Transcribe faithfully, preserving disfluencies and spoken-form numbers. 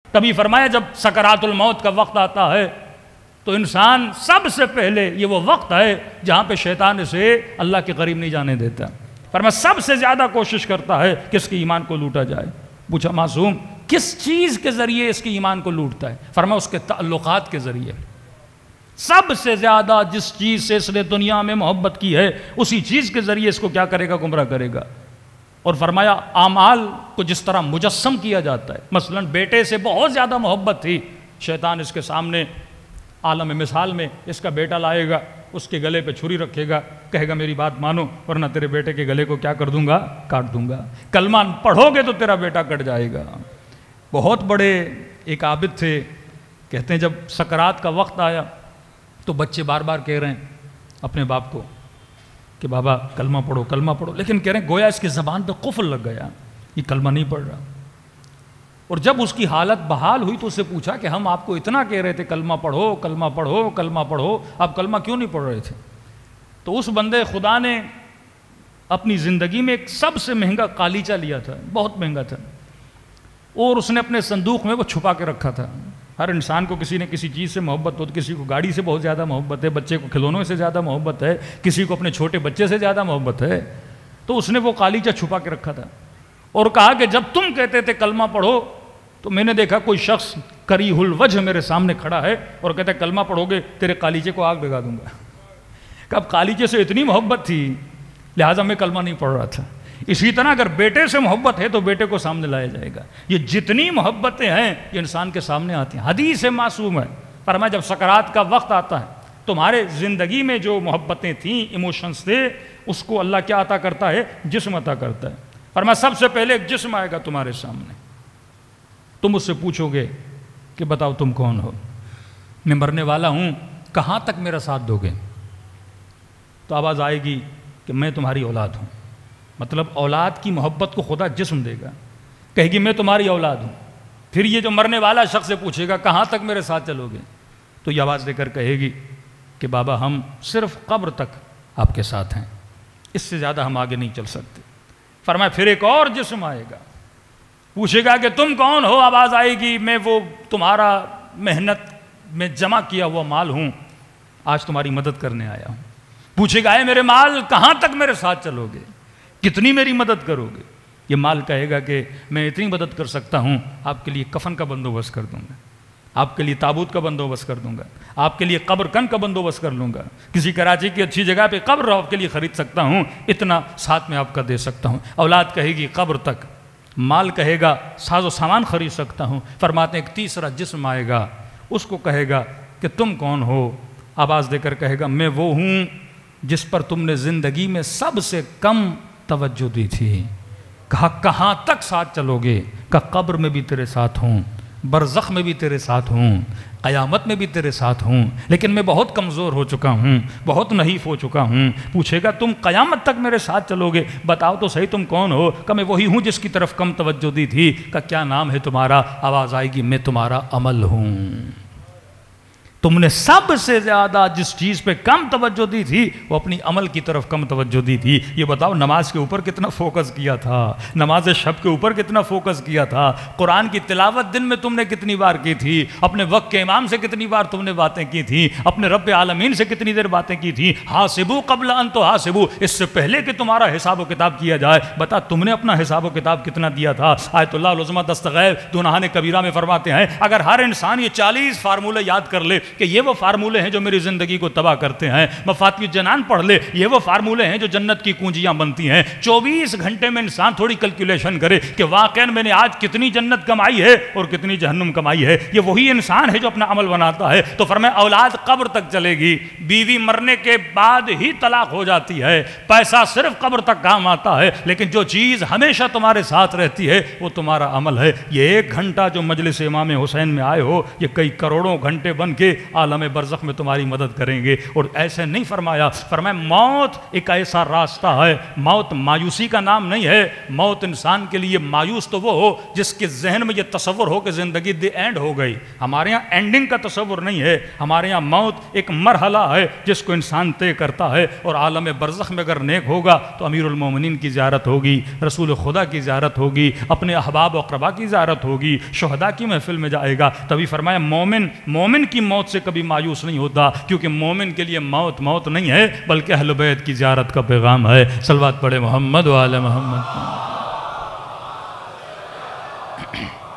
کبھی فرمایا جب سکرات الموت کا وقت آتا ہے تو انسان سب سے پہلے یہ وہ وقت ہے جہاں پہ شیطان اسے اللہ کے قریب نہیں جانے دیتا. فرمایا سب سے زیادہ کوشش کرتا ہے کہ اس کے ایمان کو لوٹا جائے. پوچھا معصوم کس چیز کے ذریعے اس کے ایمان کو لوٹتا ہے؟ فرمایا اس کے تعلقات کے ذریعے. سب سے زیادہ جس چیز سے اس نے دنیا میں محبت کی ہے اسی چیز کے ذریعے اس کو کیا کرے گا؟ گمراہ کرے گا. اور فرمایا اعمال کو جس طرح مجسم کیا جاتا ہے، مثلا بیٹے سے بہت زیادہ محبت تھی، شیطان اس کے سامنے عالم مثال میں اس کا بیٹا لائے گا، اس کے گلے پہ چھری رکھے گا، کہے گا میری بات مانو ورنہ تیرے بیٹے کے گلے کو کیا کر دوں گا؟ کاٹ دوں گا. کلمہ پڑھو گے تو تیرا بیٹا کٹ جائے گا. بہت بڑے ایک عابد تھے، کہتے ہیں جب سکرات کا وقت آیا تو بچے بار بار کہہ رہے ہیں اپنے باپ کو کہ بابا کلمہ پڑھو کلمہ پڑھو، لیکن کہہ رہے ہیں گویا اس کی زبان پہ قفل لگ گیا، یہ کلمہ نہیں پڑھ رہا. اور جب اس کی حالت بحال ہوئی تو اس سے پوچھا کہ ہم آپ کو اتنا کہہ رہے تھے کلمہ پڑھو کلمہ پڑھو کلمہ پڑھو، آپ کلمہ کیوں نہیں پڑھ رہے تھے؟ تو اس بندے خدا نے اپنی زندگی میں ایک سب سے مہنگا قالیچہ لیا تھا، بہت مہنگا تھا، اور اس نے اپنے صندوق میں وہ چھپا کے رکھا تھا. ہر انسان کو کسی نے کسی چیز سے محبت ہو، تو کسی کو گاڑی سے بہت زیادہ محبت ہے، بچے کو کھلونوں سے زیادہ محبت ہے، کسی کو اپنے چھوٹے بچے سے زیادہ محبت ہے. تو اس نے وہ قالیچہ چھپا کے رکھا تھا اور کہا کہ جب تم کہتے تھے کلمہ پڑھو تو میں نے دیکھا کوئی شخص کریہ الوجہ میرے سامنے کھڑا ہے اور کہتا ہے کلمہ پڑھو گے تیرے قالیچے کو آگ لگا دوں گا. کہ اب قالیچے سے اتنی محبت تھی لہٰذا میں کلمہ نہیں پڑھ رہا تھا. اسی طرح اگر بیٹے سے محبت ہے تو بیٹے کو سامنے لایا جائے گا. یہ جتنی محبتیں ہیں یہ انسان کے سامنے آتی ہیں. حدیث معصوم ہے، فرمایا جب سکرات کا وقت آتا ہے تمہارے زندگی میں جو محبتیں تھیں، ایموشنز تھے، اس کو اللہ کیا عطا کرتا ہے؟ جسم عطا کرتا ہے. فرمایا سب سے پہلے ایک جسم آئے گا تمہارے سامنے، تم اس سے پوچھو گے کہ بتاؤ تم کون ہو؟ میں مرنے والا ہوں، کہاں تک میرا ساتھ دو گے؟ تو آواز آئے گی کہ میں تمہاری اولاد ہوں. مطلب اولاد کی محبت کو خدا جسم دے گا، کہے گی میں تمہاری اولاد ہوں. پھر یہ جو مرنے والا شخص سے پوچھے گا کہاں تک میرے ساتھ چلو گے؟ تو یہ آواز دے کر کہے گی کہ بابا ہم صرف قبر تک آپ کے ساتھ ہیں، اس سے زیادہ ہم آگے نہیں چل سکتے. فرمایا پھر ایک اور جسم آئے گا، پوچھے گا کہ تم کون ہو؟ آواز آئے گی میں وہ تمہارا محنت میں جمع کیا ہوا مال ہوں، آج تمہاری مدد کرنے آیا ہوں. پوچھے گا اے میرے مال کہاں تک میرے ساتھ چلو گے؟ کتنی میری مدد کرو گے؟ یہ مال کہے گا کہ میں اتنی مدد کر سکتا ہوں، آپ کے لیے کفن کا بندوبست کر دوں گا، آپ کے لیے تابوت کا بندوبست کر دوں گا، آپ کے لیے قبر کن کا بندوبست کر لوں گا، کسی کراچی کی اچھی جگہ پہ قبر آپ کے لیے خرید سکتا ہوں، اتنا ساتھ میں آپ کا دے سکتا ہوں. اولاد کہے گی قبر تک، مال کہے گا ساز و سامان خرید سکتا ہوں. فرماتے ہیں ایک تیسرا جسم آئے گا، اس کو کہے گا کہ تم کون ہو؟ آواز دے کر کہے گا میں وہ ہوں جس پر تم نے زندگی میں سب سے کم توجہ دی تھی. کہا کہاں تک ساتھ چلو گے؟ کہا قبر میں بھی تیرے ساتھ ہوں، برزخ میں بھی تیرے ساتھ ہوں، قیامت میں بھی تیرے ساتھ ہوں، لیکن میں بہت کمزور ہو چکا ہوں، بہت نحیف ہو چکا ہوں. پوچھے گا تم قیامت تک میرے ساتھ چلو گے؟ بتاؤ تو صحیح تم کون ہو؟ کہ میں وہی ہوں جس کی طرف کم توجہ دی تھی. کہ کیا نام ہے تمہارا؟ آواز آئے گی میں تمہارا عمل ہوں. تم نے سب سے زیادہ جس چیز پہ کم توجہ دی تھی وہ اپنی عمل کی طرف کم توجہ دی تھی. یہ بتاؤ نماز کے اوپر کتنا فوکس کیا تھا، نماز شب کے اوپر کتنا فوکس کیا تھا، قرآن کی تلاوت دن میں تم نے کتنی بار کی تھی، اپنے وقت کے امام سے کتنی بار تم نے باتیں کی تھی، اپنے رب عالمین سے کتنی دیر باتیں کی تھی. حاسبو قبل ان تحاسبو، اس سے پہلے کہ تمہارا حساب و کتاب کیا جائے بتا تم نے اپنا حساب و کتاب کتنا دیا تھا. آیت اللہ العظمہ دستغیر دونہان کبیرہ میں فرماتے ہیں اگر ہر انسان یہ چالیس فارمولے یاد کر لے کہ یہ وہ فارمولے ہیں جو میری زندگی کو تباہ کرتے ہیں، مفاتیح الجنان پڑھ لے یہ وہ فارمولے ہیں جو جنت کی کنجیاں بنتی ہیں، چوبیس گھنٹے میں انسان تھوڑی کیلکولیشن کرے کہ واقعاً میں نے آج کتنی جنت کمائی ہے اور کتنی جہنم کمائی ہے، یہ وہی انسان ہے جو اپنا عمل بناتا ہے. تو فرمایا اولاد قبر تک چلے گی، بیوی مرنے کے بعد ہی طلاق ہو جاتی ہے، پیسہ صرف قبر تک کام آتا ہے، لیکن جو چیز ہمیشہ تمہارے ساتھ رہتی ہے وہ تمہارا عمل ہے. یہ ایک گھنٹہ جو مجلس امام حسین میں آئے ہو یہ کئی کروڑوں گھنٹے بن کے عالم برزخ میں تمہاری مدد کریں گے۔ اور ایسے نہیں فرمایا، فرمایا موت ایک ایسا راستہ ہے، موت مایوسی کا نام نہیں ہے۔ موت انسان کے لیے مایوس تو وہ ہو جس کے ذہن میں یہ تصور ہو کہ زندگی دی اینڈ ہو گئی۔ ہمارے یہاں اینڈنگ کا تصور نہیں ہے، ہمارے یہاں موت ایک مرحلہ ہے جس کو انسان طے کرتا ہے۔ اور عالم برزخ میں اگر نیک ہوگا تو امیر المومنین کی زیارت ہوگی، رسول خدا کی زیارت ہوگی، اپنے احباب و اقربا کی زیارت ہوگی، شہداء کی محفل میں جائے گا۔ تبھی فرمایا مومن مومن کی موت سے کبھی مایوس نہیں ہوتا، کیونکہ مومن کے لیے موت موت نہیں ہے بلکہ اہل بیت کی زیارت کا پیغام ہے۔ صلوات پڑھے محمد و آل محمد۔